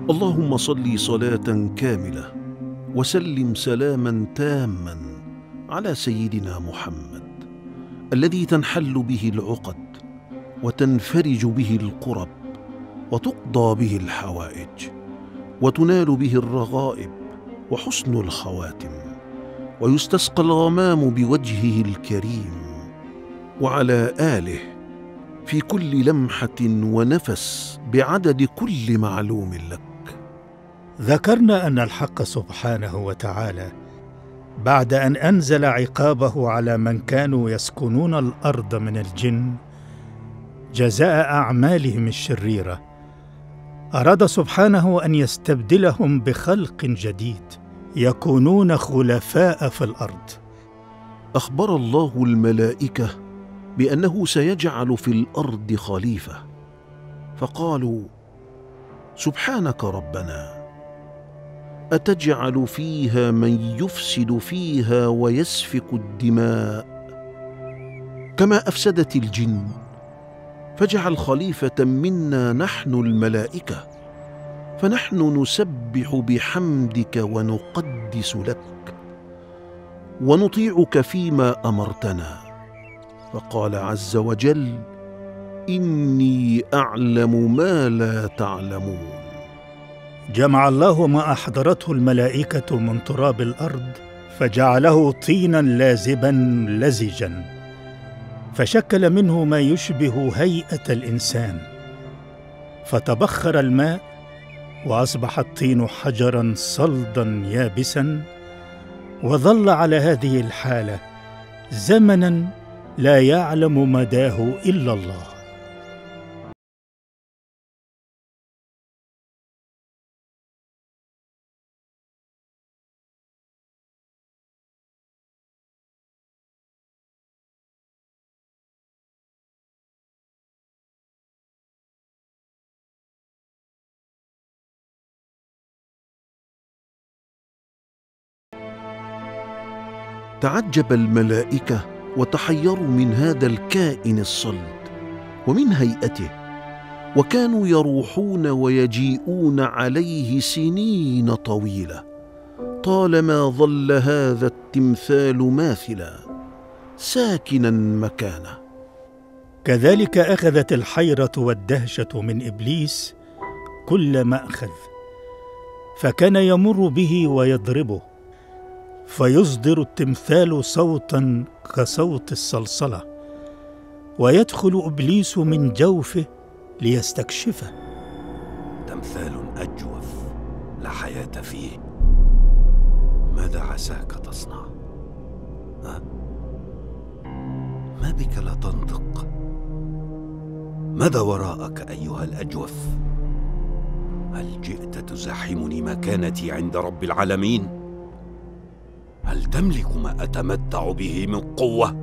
اللهم صل صلاة كاملة وسلم سلاما تاما على سيدنا محمد الذي تنحل به العقد وتنفرج به الكرب وتقضى به الحوائج وتنال به الرغائب وحسن الخواتم ويستسقى الغمام بوجهه الكريم، وعلى آله في كل لمحة ونفس بعدد كل معلوم لك. ذكرنا أن الحق سبحانه وتعالى بعد أن أنزل عقابه على من كانوا يسكنون الأرض من الجن جزاء أعمالهم الشريرة، أراد سبحانه أن يستبدلهم بخلق جديد يكونون خلفاء في الأرض. أخبر الله الملائكة بأنه سيجعل في الأرض خليفة، فقالوا: سبحانك ربنا أتجعل فيها من يفسد فيها ويسفك الدماء كما أفسدت الجن، فاجعل خليفة منا نحن الملائكة، فنحن نسبح بحمدك ونقدس لك ونطيعك فيما أمرتنا. فقال عز وجل: إني أعلم ما لا تعلمون. جمع الله ما أحضرته الملائكة من تراب الأرض فجعله طينا لازبا لزجا، فشكل منه ما يشبه هيئة الإنسان، فتبخر الماء وأصبح الطين حجرا صلدا يابسا، وظل على هذه الحالة زمنا لا يعلم مداه إلا الله. تعجب الملائكة وتحيروا من هذا الكائن الصلد ومن هيئته، وكانوا يروحون ويجيئون عليه سنين طويلة، طالما ظل هذا التمثال ماثلا ساكنا مكانه. كذلك أخذت الحيرة والدهشة من إبليس كل مأخذ، فكان يمر به ويضربه، فيصدر التمثال صوتا كصوت الصلصلة، ويدخل إبليس من جوفه ليستكشفه. تمثال أجوف لا حياة فيه، ماذا عساك تصنع؟ ما بك لا تنطق؟ ماذا وراءك أيها الأجوف؟ هل جئت تزاحمني مكانتي عند رب العالمين؟ هل تملك ما أتمتع به من قوة؟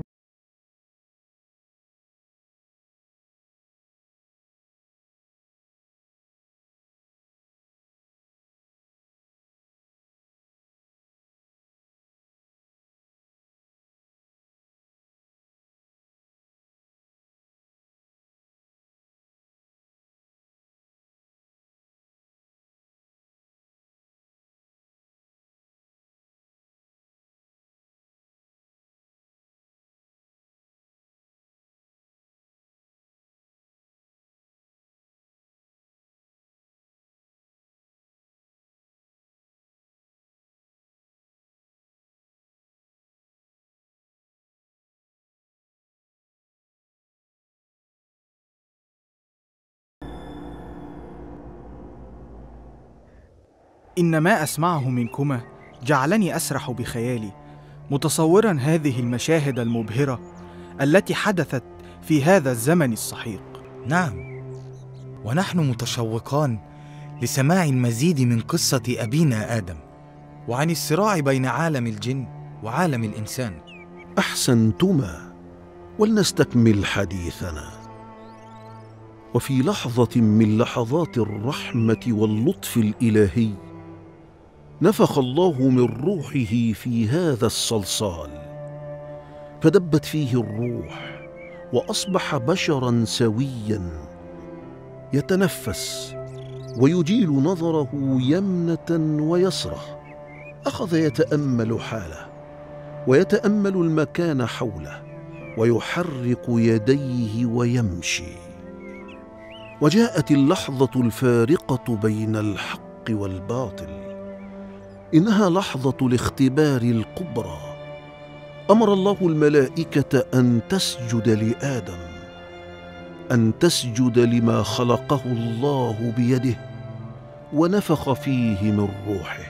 إن ما أسمعه منكما جعلني أسرح بخيالي، متصوراً هذه المشاهد المبهرة التي حدثت في هذا الزمن السحيق. نعم، ونحن متشوقان لسماع المزيد من قصة أبينا آدم، وعن الصراع بين عالم الجن وعالم الإنسان. أحسنتما، ولنستكمل حديثنا. وفي لحظة من لحظات الرحمة واللطف الإلهي نفخ الله من روحه في هذا الصلصال، فدبت فيه الروح وأصبح بشرا سويا يتنفس ويجيل نظره يمنة ويسرة. أخذ يتأمل حاله ويتأمل المكان حوله ويحرك يديه ويمشي. وجاءت اللحظة الفارقة بين الحق والباطل، إنها لحظة الاختبار الكبرى. أمر الله الملائكة أن تسجد لآدم، أن تسجد لما خلقه الله بيده ونفخ فيه من روحه.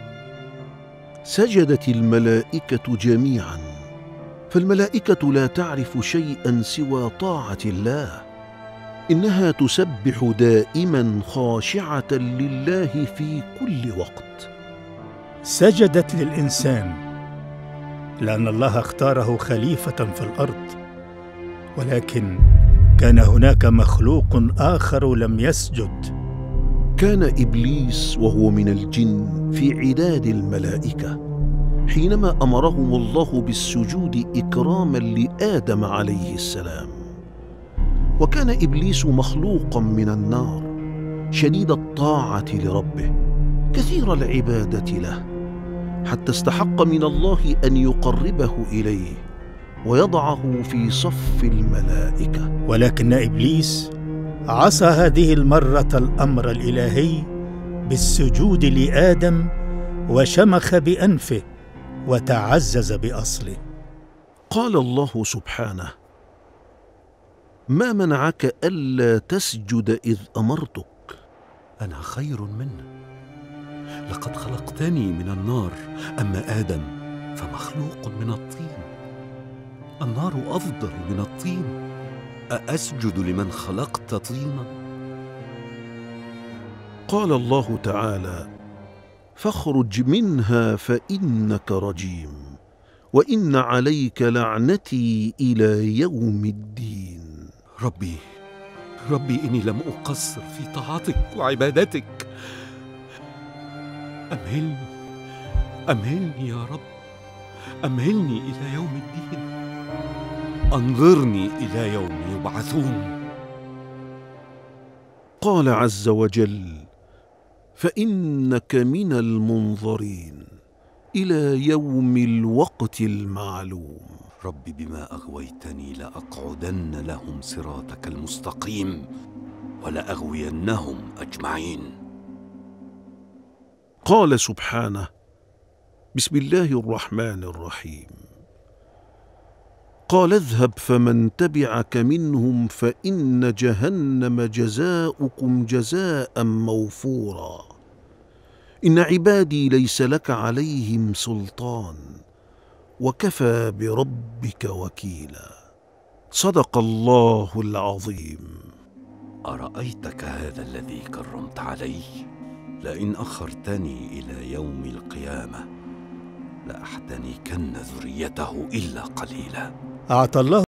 سجدت الملائكة جميعا، فالملائكة لا تعرف شيئا سوى طاعة الله. إنها تسبح دائما خاشعة لله في كل وقت. سجدت للإنسان لأن الله اختاره خليفة في الأرض، ولكن كان هناك مخلوق آخر لم يسجد. كان إبليس وهو من الجن في عداد الملائكة حينما أمرهم الله بالسجود إكراما لآدم عليه السلام. وكان إبليس مخلوقا من النار، شديد الطاعة لربه، كثير العبادة له، حتى استحق من الله أن يقربه إليه ويضعه في صف الملائكة. ولكن إبليس عصى هذه المرة الأمر الإلهي بالسجود لآدم وشمخ بأنفه وتعزز بأصله. قال الله سبحانه: ما منعك ألا تسجد إذ أمرتك؟ أنا خير منه، لقد خلقتني من النار، أما آدم فمخلوق من الطين. النار أفضل من الطين، أأسجد لمن خلقت طينا؟ قال الله تعالى: فاخرج منها فإنك رجيم وإن عليك لعنتي إلى يوم الدين. ربي إني لم أقصر في طاعتك وعبادتك. أمهلني يا رب، أمهلني إلى يوم الدين، أنظرني إلى يوم يبعثون. قال عز وجل: فإنك من المنظرين إلى يوم الوقت المعلوم. رب بما أغويتني لأقعدن لهم صراطك المستقيم ولأغوينهم أجمعين. قال سبحانه: بسم الله الرحمن الرحيم. قال اذهب فمن تبعك منهم فإن جهنم جزاؤكم جزاء موفورا. إن عبادي ليس لك عليهم سلطان وكفى بربك وكيلا. صدق الله العظيم. أرأيتك هذا الذي كرمت عليه؟ لئن أخرتني إلى يوم القيامة لأحتنكن ذريته إلا قليلا. أعطى الله